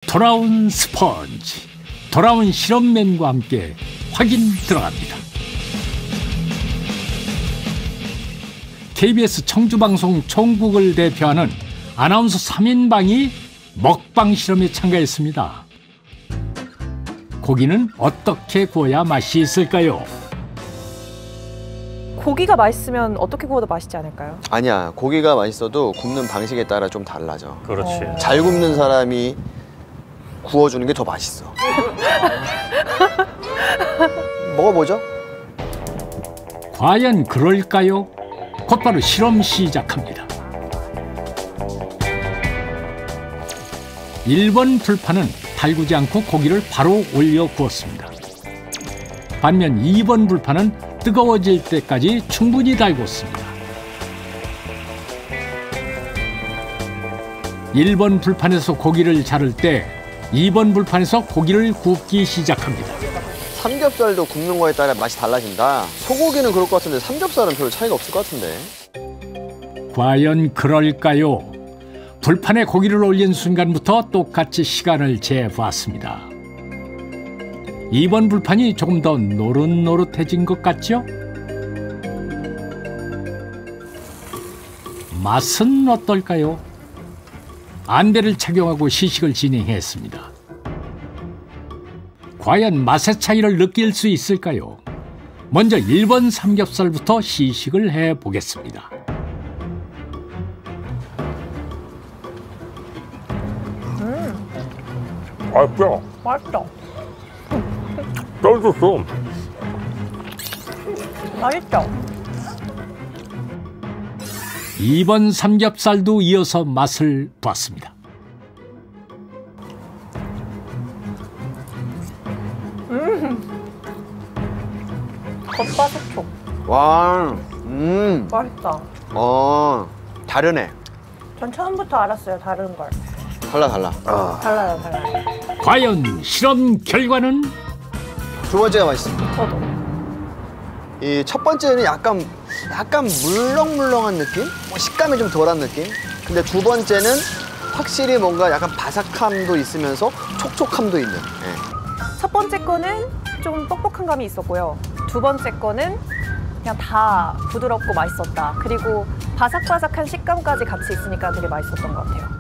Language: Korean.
돌아온 스펀지, 돌아온 실험맨과 함께 확인 들어갑니다. KBS 청주방송 총국을 대표하는 아나운서 3인방이 먹방 실험에 참가했습니다. 고기는 어떻게 구워야 맛이 있을까요? 고기가 맛있으면 어떻게 구워도 맛있지 않을까요? 아니야, 고기가 맛있어도 굽는 방식에 따라 좀 달라져. 그렇지. 잘 굽는 사람이 구워주는 게 더 맛있어. 먹어보죠. 과연 그럴까요? 곧바로 실험 시작합니다. 1번 불판은 달구지 않고 고기를 바로 올려 구웠습니다. 반면 2번 불판은 뜨거워질 때까지 충분히 달궜습니다. 1번 불판에서 고기를 자를 때 2번 불판에서 고기를 굽기 시작합니다. 삼겹살도 굽는 거에 따라 맛이 달라진다. 소고기는 그럴 것 같은데 삼겹살은 별 차이가 없을 것 같은데. 과연 그럴까요? 불판에 고기를 올린 순간부터 똑같이 시간을 재보았습니다. 2번 불판이 조금 더 노릇노릇해진 것 같죠? 맛은 어떨까요? 안대를 착용하고 시식을 진행했습니다. 과연 맛의 차이를 느낄 수 있을까요? 먼저 1번 삼겹살부터 시식을 해보겠습니다. 맛있어. 맛있다. 쩔었어. 맛있다. 2번 삼겹살도 이어서 맛을 봤습니다. 겉바속촉. 와, 맛있다. 다르네. 전 처음부터 알았어요, 다른 걸. 달라. 달라요. 과연 실험 결과는? 두 번째가 맛있습니다. 저도. 이 첫 번째는 약간 물렁물렁한 느낌? 식감이 좀 덜한 느낌? 근데 두 번째는 확실히 뭔가 약간 바삭함도 있으면서 촉촉함도 있는. 첫 번째 거는 좀 뻑뻑한 감이 있었고요. 두 번째 거는 그냥 다 부드럽고 맛있었다. 그리고 바삭바삭한 식감까지 같이 있으니까 되게 맛있었던 것 같아요.